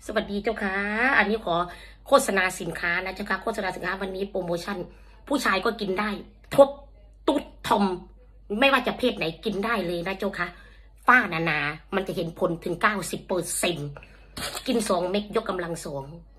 สวัสดีเจ้าค่ะอันนี้ขอโฆษณาสินค้านะเจ้าค่ะโฆษณาสินค้าวันนี้โปรโมชั่นผู้ชายก็กินได้ทบตุ๊ดทอมไม่ว่าจะเพศไหนกินได้เลยนะเจ้าค่ะฝ้านานามันจะเห็นผลถึง90%กิน2 เม็ดยกกำลัง2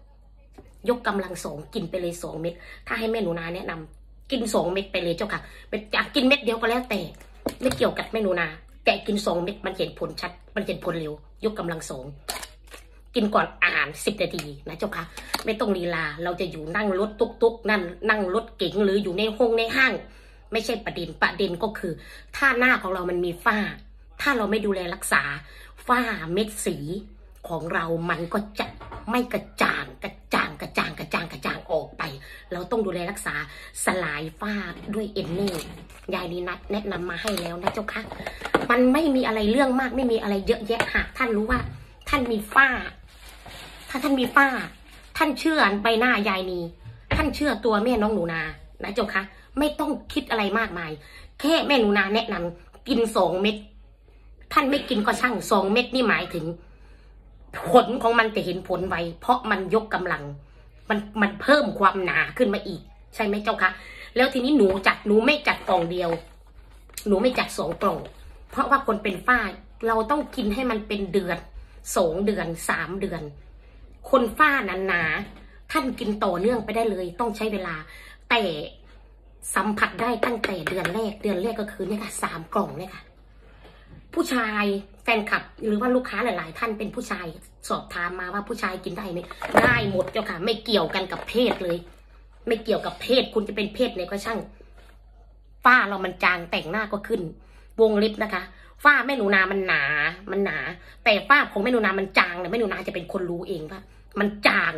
กินไปเลย2 เม็ดถ้าให้แม่หนูนาแนะนำกิน2 เม็ดไปเลยเจ้าค่ะเป็นอยากกินเม็ดเดียวก็แล้วแต่ไม่เกี่ยวกับแม่หนูนาแต่กิน2 เม็ดมันเห็นผลชัดมันเห็นผลเร็วยกกำลัง2กินก่อนอาหาร10 นาทีนะเจ้าค่ะไม่ต้องลีลาเราจะอยู่นั่งรถตุกนั่งรถเก๋งหรืออยู่ในห้างไม่ใช่ประเด็นก็คือถ้าหน้าของเรามันมีฝ้าถ้าเราไม่ดูแลรักษาฝ้าเม็ดสีของเรามันก็จะไม่กระจ่างออกไปเราต้องดูแลรักษาสลายฝ้าด้วยเอนเน่ยายนีนัดแนะนำมาให้แล้วนะเจ้าค่ะมันไม่มีอะไรเรื่องมากไม่มีอะไรเยอะแยะหากท่านรู้ว่าท่านมีฝ้าถ้าท่านมีฝ้าท่านเชื่อใบหน้ายายนีท่านเชื่อตัวแม่น้องหนูนานะเจ้าค่ะไม่ต้องคิดอะไรมากมายแค่แม่หนูนาแนะนำกิน2 เม็ดท่านไม่กินก็ช่าง2 เม็ดนี่หมายถึงผลของมันจะเห็นผลไวเพราะมันยกกำลังมันเพิ่มความหนาขึ้นมาอีกใช่ไหมเจ้าค่ะแล้วทีนี้หนูไม่จัดกล่องเดียวหนูไม่จัด2 กล่องเพราะว่าคนเป็นฝ้าเราต้องกินให้มันเป็นเดือน2 เดือน3 เดือนคนฝ้าหนาท่านกินต่อเนื่องไปได้เลยต้องใช้เวลาแต่สัมผัสได้ตั้งแต่เดือนแรกก็คือเนี่ยค่ะ3 กล่องเนี่ยค่ะผู้ชายแฟนคลับหรือว่าลูกค้าหลายๆท่านเป็นผู้ชายสอบถามมาว่าผู้ชายกินได้ไหมได้หมดเจ้าค่ะไม่เกี่ยวกันกับเพศเลยไม่เกี่ยวกับเพศคุณจะเป็นเพศไหนก็ช่างฝ้าเรามันจางแต่งหน้าก็ขึ้นวงเล็บนะคะฝ้าแม่หนูนามันหนาแต่ฝ้าของแม่หนูนามันจางเนี่ยแม่หนูนาจะเป็นคนรู้เองว่ามันจาง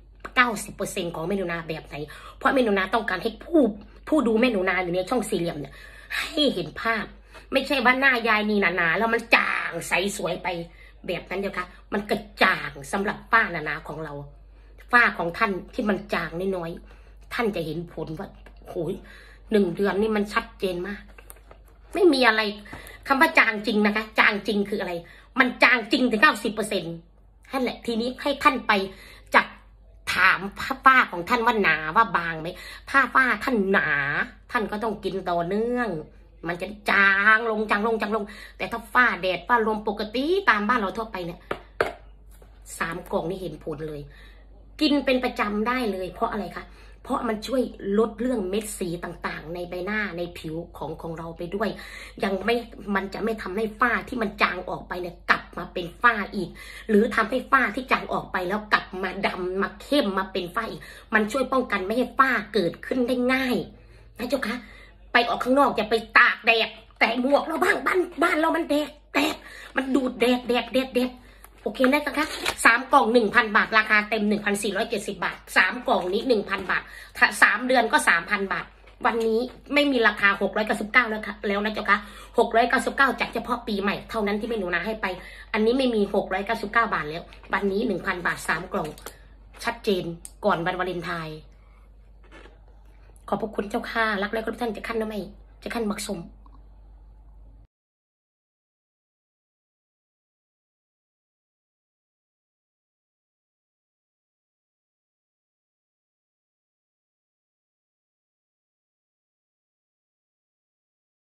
90%ของแม่หนูนาแบบไหนเพราะแม่หนูนาต้องการให้ผู้ดูแม่หนูนาอยู่ในช่องสี่เหลี่ยมเนี่ยให้เห็นภาพไม่ใช่ว่าหน้ายายนี่หนาแล้วมันจางใสสวยไปแบบนั้นเดียวค่ะมันกระจ่างสำหรับฝ้าหนาของเราฝ้าของท่านที่มันจางน้อยๆท่านจะเห็นผลว่าโอ้ย1 เดือนนี่มันชัดเจนมากไม่มีอะไรคำว่าจางจริงนะคะจางจริงคืออะไรมันจางจริงถึง90%นั่นแหละทีนี้ให้ท่านไปจับถามฝ้าของท่านว่าหนาว่าบางไหมถ้าฝ้าท่านหนาท่านก็ต้องกินต่อเนื่องมันจะจางลงแต่ถ้าฝ้าแดดฝ้าลมปกติตามบ้านเราทั่วไปเนี่ย3 กล่องนี่เห็นผลเลยกินเป็นประจำได้เลยเพราะอะไรคะเพราะมันช่วยลดเรื่องเม็ดสีต่างๆในใบหน้าในผิวของเราไปด้วยมันจะไม่ทำให้ฝ้าที่มันจางออกไปเนี่ยกลับมาเป็นฝ้าอีกหรือทำให้ฝ้าที่จางออกไปแล้วกลับมาดำมาเข้มมาเป็นฝ้าอีกมันช่วยป้องกันไม่ให้ฝ้าเกิดขึ้นได้ง่ายนะเจ้าคะไปออกข้างนอกอย่าไปตากแดดแต่หมวกเราบ้านเรามันแดดมันดูดแดดโอเคนะคะ3 กล่อง 1,000 บาทราคาเต็ม 1,470 บาท3 กล่องนี้ 1,000 บาทถ้า3 เดือนก็ 3,000 บาทวันนี้ไม่มีราคา699แล้วค่ะแล้วนะเจ้าค่ะ699จากเฉพาะปีใหม่เท่านั้นที่แม่หนูนาให้ไปอันนี้ไม่มี699 บาทแล้ววันนี้ 1,000 บาท3 กล่องชัดเจนก่อนวันวาเลนไทน์ขอบพระคุณเจ้าค่ะรักและเคารพท่านจะขั้นนะไม่จะขั้นมักสม